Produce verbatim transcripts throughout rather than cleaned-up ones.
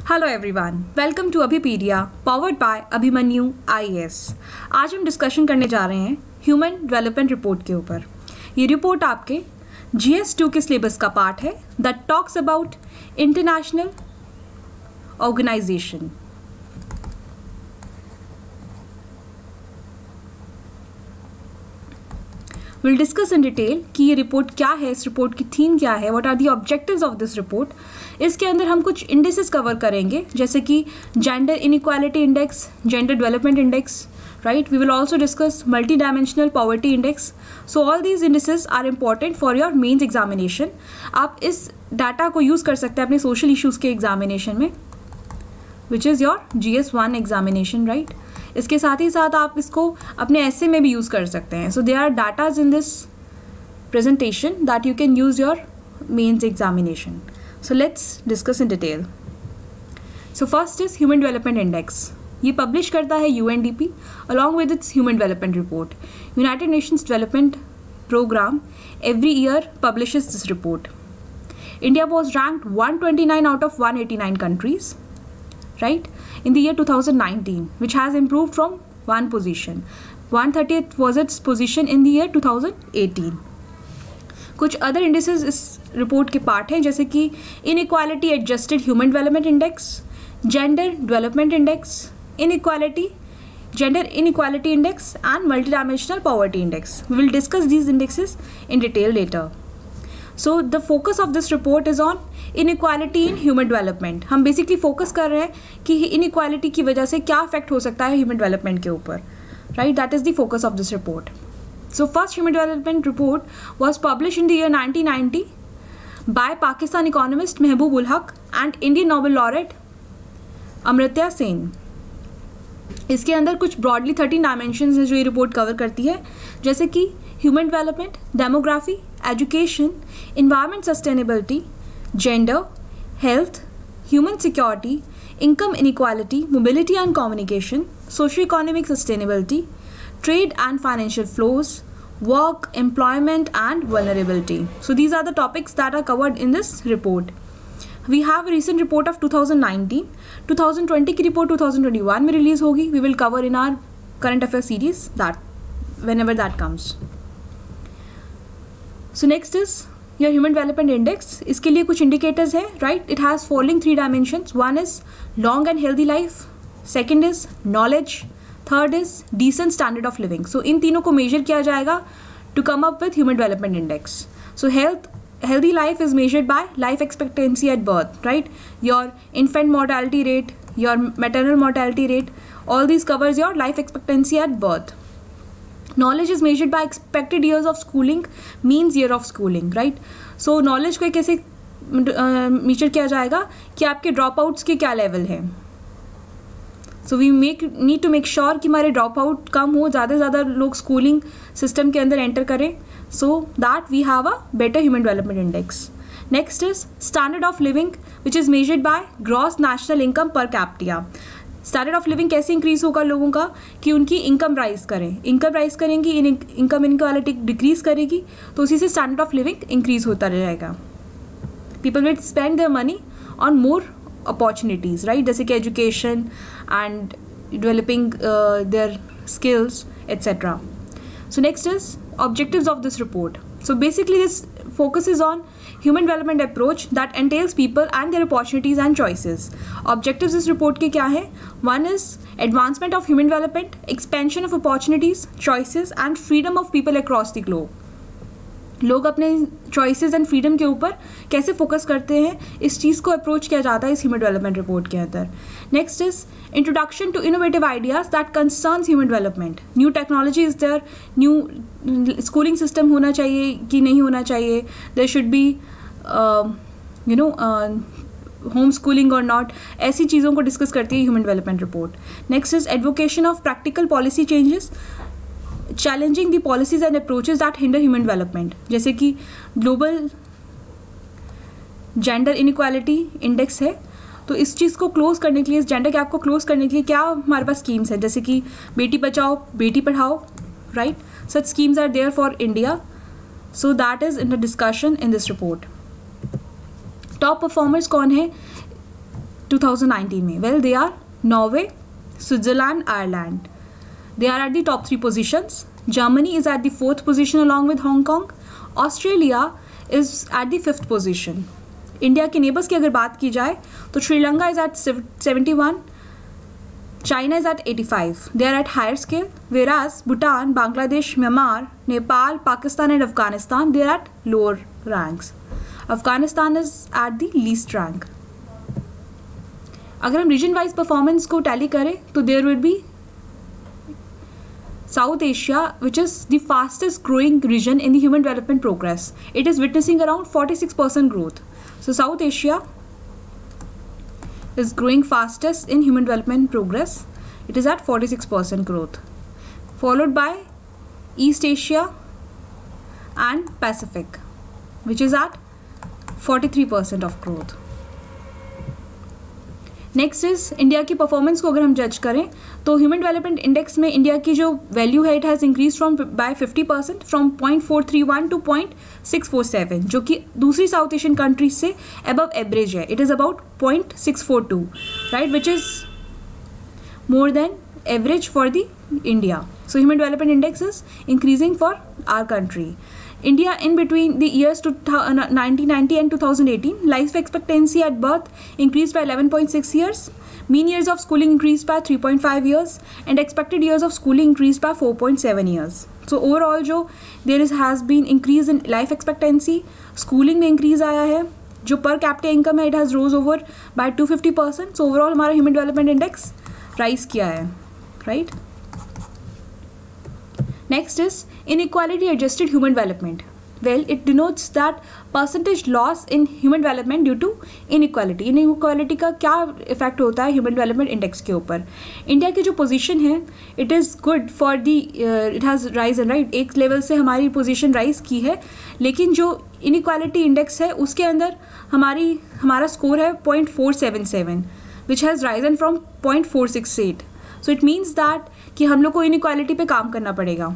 Hello everyone, welcome to Abhipedia powered by Abhimanyu IAS. आज हम discussion करने जा रहे हैं ह्यूमन डेवलपमेंट रिपोर्ट के ऊपर। ये रिपोर्ट आपके जीएस टू के सिलेबस का पार्ट है that talks about international organisation. Will discuss in detail कि ये रिपोर्ट क्या है, इस रिपोर्ट की थीम क्या है, what are the objectives of this report. इसके अंदर हम कुछ इंडेक्सेस कवर करेंगे जैसे कि gender inequality index, gender development index, right. We will also discuss multi dimensional poverty index. So all these indexes are important for your mains examination. आप इस data को यूज़ कर सकते हैं अपने सोशल इश्यूज़ के एग्जामिनेशन में, which is your G S one examination, right. इसके साथ ही साथ आप इसको अपने ऐसे में भी यूज़ कर सकते हैं। So there are datas in this presentation that you can use your mains examination. So let's discuss in detail. So first is human development index. ये पब्लिश करता है U N D P along with its human development report. United Nations development programme every year publishes this report. India was ranked one twenty-nine out of one eighty-nine countries, right, in the year two thousand nineteen, which has improved from one position. one thirtieth was its position in the year two thousand eighteen. कुछ other indexes इस report के part हैं जैसे कि inequality adjusted human development index, gender development index, inequality gender inequality index and multidimensional poverty index. We will discuss these indexes in detail later. So the focus of this report is on inequality in human development. हम basically focus कर रहे हैं कि inequality की वजह से क्या affect हो सकता है human development के ऊपर, right? That is the focus of this report. So first human development report was published in the year nineteen ninety by Pakistan economist Mehboob ul Haq and Indian Nobel laureate Amartya Sen. इसके अंदर कुछ broadly thirteen dimensions हैं जो ये report cover करती है, जैसे कि human development, demography, education, environment sustainability, gender, health, human security, income inequality, mobility and communication, socio economic sustainability, trade and financial flows, work, employment and vulnerability. So these are the topics that are covered in this report. We have a recent report of twenty nineteen. twenty twenty की report twenty twenty-one में release होगी. We will cover in our current affairs series that whenever that comes. So next is your human development index. इसके लिए कुछ indicators हैं, right? It has following three dimensions. One is long and healthy life. Second is knowledge. Third is decent standard of living. So इन तीनों को measure किया जाएगा to come up with human development index. So health healthy life is measured by life expectancy at birth, right? Your infant mortality rate, your maternal mortality rate, all these covers your life expectancy at birth. Knowledge is measured by expected years of schooling, means year of schooling, right? So knowledge को कैसे measure किया जाएगा कि आपके drop outs के क्या level हैं. So we make need to make sure कि हमारे ड्रॉप आउट कम हो, ज़्यादा से ज़्यादा लोग स्कूलिंग सिस्टम के अंदर एंटर करें, so that we have a better human development index. Next is standard of living, which is measured by gross national income per capita. Standard of living कैसे increase होगा लोगों का कि उनकी इनकम राइज करें, इनकम राइज करेंगी, income inequality decrease करेगी, तो उसी से स्टैंडर्ड ऑफ लिविंग इंक्रीज होता रहेगा. People will spend their money on more opportunities, right, जैसे कि education and developing their skills etcetera. So next is objectives of this report. So basically this focuses on human development approach that entails people and their opportunities and choices. Objectives इस report के क्या हैं? One is advancement of human development, expansion of opportunities, choices and freedom of people across the globe. लोग अपने choices and freedom के ऊपर कैसे focus करते हैं, इस चीज़ को अप्रोच किया जाता है इस ह्यूमन डेवलपमेंट रिपोर्ट के अंदर. Next is introduction to innovative ideas that concerns human development. New technology is there, new schooling system होना चाहिए कि नहीं होना चाहिए, there should be you know home schooling और नॉट, ऐसी चीज़ों को डिस्कस करती है human development report. Next is advocation of practical policy changes, challenging the policies and approaches that hinder human development, जैसे कि ग्लोबल जेंडर इनइक्वालिटी इंडेक्स है, तो इस चीज़ को क्लोज करने के लिए, इस जेंडर गैप को क्लोज करने के लिए क्या हमारे पास स्कीम्स हैं, जैसे कि बेटी Bachao Beti Padhao, right. Such schemes are there for India, so that is in the discussion in this report. Top performers कौन है twenty nineteen में? Well, they are Norway, Switzerland, Ireland. They are at the top three positions. Germany is at the fourth position along with Hong Kong. Australia is at the fifth position. India के neighbours की अगर बात की जाए तो Sri Lanka is at seventy-one, China is at eighty-five. They are at higher scale, whereas Bhutan, Bangladesh, Myanmar, Nepal, Pakistan and Afghanistan, they are at lower ranks. Afghanistan is at the least rank. अगर हम region wise performance को tally करें तो there will be South Asia, which is the fastest growing region in the human development progress. It is witnessing around forty-six percent growth. So South Asia is growing fastest in human development progress. It is at forty-six percent growth, followed by East Asia and Pacific, which is at forty-three percent of growth. Next is India की performance को अगर हम जज करें तो human development index में India की जो वैल्यू है it has increase from by fifty percent from point four three one to point six four seven, जो कि दूसरी साउथ एशियन कंट्रीज से अबव एवरेज है. It is about point six four two, right, which is more than average for the India. So human development index is increasing for our country. India, in between the years to nineteen ninety and twenty eighteen, life expectancy at birth increased by eleven point six years, mean years of schooling increased by three point five years, and expected years of schooling increased by four point seven years. So overall जो there is has been increase in life expectancy, schooling में increase आया है, जो per capita income है it has rose over by two hundred fifty percent. So overall हमारा human development index rise किया है, right? Next is inequality adjusted human development. Well, it denotes that percentage loss in human development due to inequality. Inequality का क्या effect होता है human development index के ऊपर? India की जो पोजीशन है it is good for the uh, it has risen, right? एक लेवल से हमारी पोजीशन राइज की है, लेकिन जो inequality index है उसके अंदर हमारी हमारा स्कोर है point four seven seven, which has risen from point four six eight. So it means that कि हम लोग को इनइक्वालिटी पे काम करना पड़ेगा.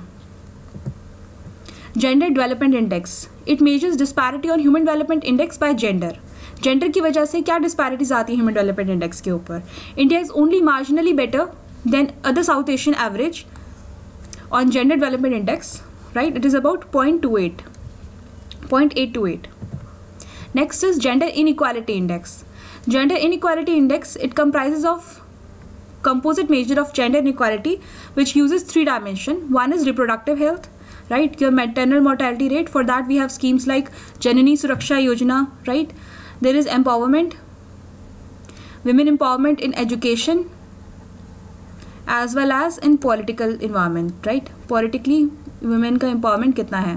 Gender development index, it measures disparity on human development index by gender. Gender की वजह से क्या डिस्पैरिटीज आती है ह्यूमन डेवलपमेंट इंडेक्स के ऊपर? India is only marginally better than other south Asian average on gender development index, right? It is about point two eight point eight two eight. Next is gender inequality index. Gender inequality index it comprises of composite measure of gender inequality which uses three dimension. One is reproductive health, right? Your maternal mortality rate. For that we have schemes like Janani Suraksha Yojana, right? There is empowerment, women empowerment in education as well as in political environment, right? Politically women का empowerment कितना है.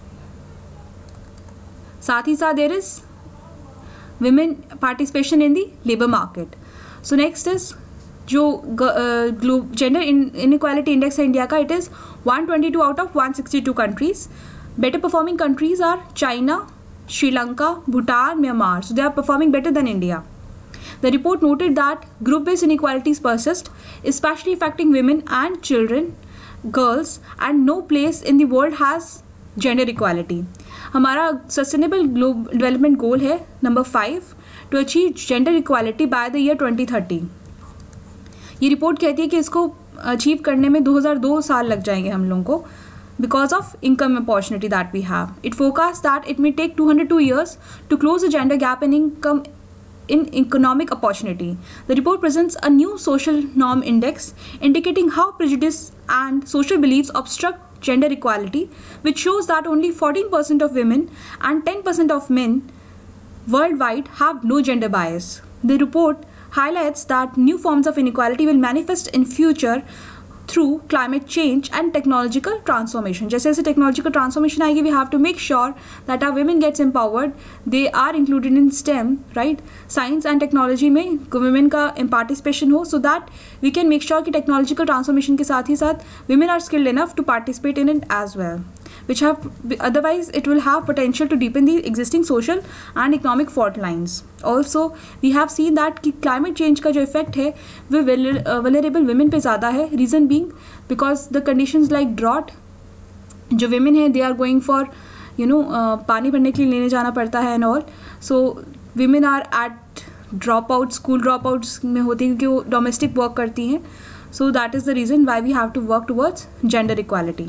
साथ ही साथ there is women participation in the labor market. So next is जो gender inequality index है India का, it is one twenty two out of one sixty two countries. Better performing countries are China, Sri Lanka, Bhutan, Myanmar. So they are performing better than India. The report noted that group based inequalities persist, specially affecting women and children, girls, and no place in the world has gender equality. हमारा sustainable global development goal है number five, to achieve gender equality by the year twenty thirty. ये report कहती है कि इसको achieve करने में दो हज़ार दो साल लग जाएंगे हम लोगों को, because of income opportunity that we have. It forecasts that it may take two hundred two years to close the gender gap in income in economic opportunity. The report presents a new social norm index indicating how prejudice and social beliefs obstruct gender equality, which shows that only fourteen percent of women and ten percent of men worldwide have no gender bias. The report highlights that new forms of inequality will manifest in future through climate change and technological transformation. जैसे जैसे technological transformation आएगी, we have to make sure that our women gets empowered, they are included in STEM, right? Science and technology में women का participation हो, so that we can make sure कि technological transformation के साथ ही साथ women are skilled enough to participate in it as well, which have otherwise it will have potential to deepen the existing social and economic fault lines. Also we have seen that कि climate change का जो effect है वो vulnerable women पे ज़्यादा है. Reason being because the conditions like drought, जो women है they are going for you know uh, पानी भरने के लिए लेने जाना पड़ता है and all, so women are at drop out school drop outs में होती हैं क्योंकि वो डोमेस्टिक वर्क करती हैं. So that is the reason why we have to work towards gender equality.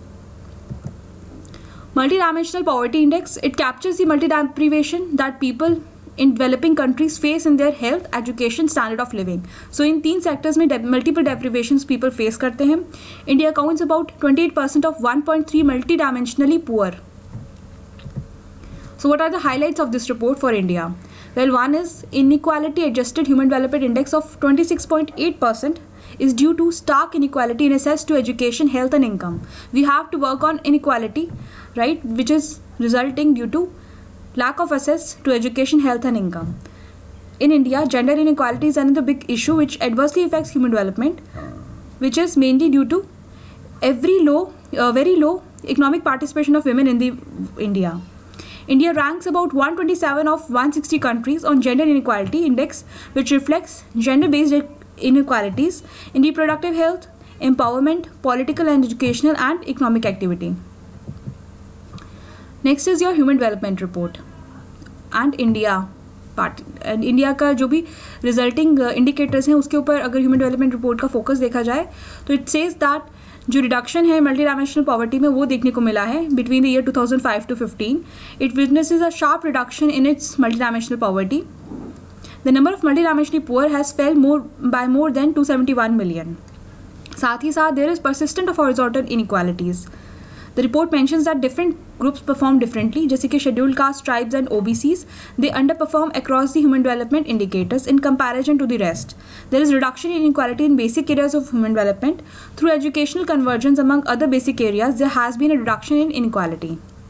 Multidimensional poverty index, it captures the multi deprivation that people in developing countries face in their health, education, standard of living. So इन तीन sectors में multiple deprivations people face करते हैं. India accounts about twenty-eight percent of one point three multidimensionally poor. So what are the highlights of this report for India? Well, one is inequality adjusted human development index of twenty-six point eight percent is due to stark inequality in access to education, health and income. We have to work on inequality, right, which is resulting due to lack of access to education, health and income. In India, gender inequality is another big issue which adversely affects human development, which is mainly due to every low, uh, very low economic participation of women in the India. India ranks about one hundred twenty-seven of one hundred sixty countries on gender inequality index, which reflects gender-based inequalities in reproductive health, empowerment, political and educational and economic activity. Next is your human development report and India part. And India का जो भी resulting indicators हैं उसके ऊपर अगर human development report का focus देखा जाए तो it says that जो रिडक्शन है मल्टी डायमेंशनल पॉवर्टी में वो देखने को मिला है between the year two thousand five to fifteen. It witnesses a sharp reduction in its multi dimensional poverty. The number of multi dimensionally poor has fell more by more than two seventy one million. साथ ही साथ there is persistent of horizontal inequalities. The report mentions that different groups perform differently, जैसे कि scheduled caste, tribes and O B Cs. They underperform across the human development indicators in comparison to the rest. There is reduction in inequality in basic areas of human development. Through educational convergence among other basic areas, there has been a reduction in inequality.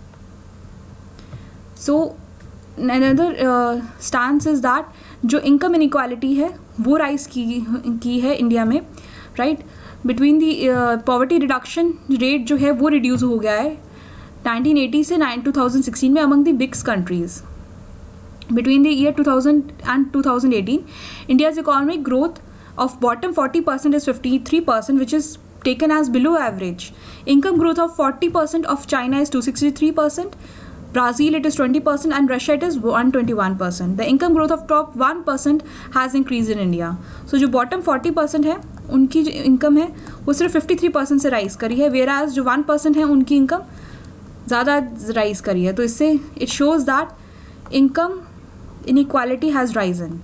So, another uh, stance is that जो income inequality है वो rise की की है India में, right? Between the poverty reduction rate जो है वो रिड्यूस हो गया है नाइनटीन एटी से नाइन टू थाउजेंड सिक्सटीन में among the bigs countries. Between the year two thousand and two thousand eighteen India's economic growth of bottom forty percent is fifty three percent which is taken as below average. Income growth of forty percent of China is two sixty three percent. Brazil it is twenty percent and Russia it is one hundred twenty-one percent. The income growth of top one percent has increased in India. So जो bottom forty percent है उनकी जो income है वो सिर्फ fifty-three percent से rise करी है, whereas जो one percent है उनकी इनकम ज़्यादा राइज करी है. तो इससे it shows that income inequality has risen.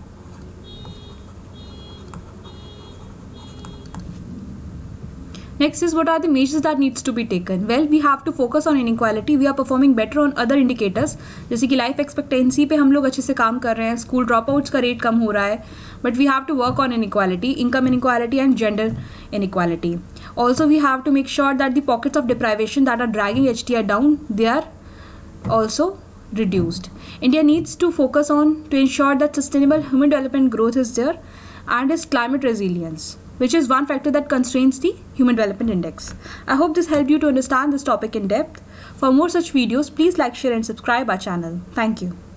Next is what are the measures that needs to be taken? Well, we have to focus on inequality. We are performing better on other indicators. जैसे कि life expectancy पे हम लोग अच्छे से काम कर रहे हैं, स्कूल ड्रॉप आउट्स का रेट कम हो रहा है, but we have to work on inequality, income inequality and gender inequality. Also, we have to make sure that the pockets of deprivation that are dragging H D I down, they are also reduced. India needs to focus on to ensure that sustainable human development growth is there and is climate resilience, which is one factor that constrains the Human Development Index. I hope this helped you to understand this topic in depth. For more such videos, please like, share and subscribe our channel. Thank you.